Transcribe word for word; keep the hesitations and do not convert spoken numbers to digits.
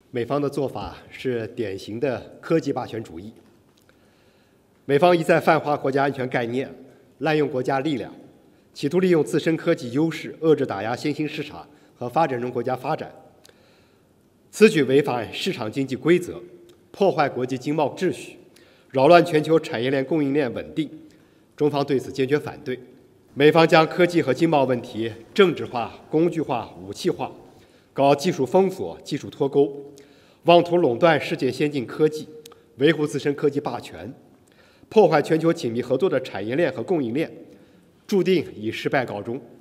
美方的做法是典型的科技霸权主义。美方一再泛化国家安全概念，滥用国家力量，企图利用自身科技优势遏制打压新兴市场和发展中国家发展。此举违反市场经济规则，破坏国际经贸秩序，扰乱全球产业链供应链稳定。中方对此坚决反对。美方将科技和经贸问题政治化、工具化、武器化，搞技术封锁、技术脱钩，妄图垄断世界先进科技，维护自身科技霸权，破坏全球紧密合作的产业链和供应链，注定以失败告终。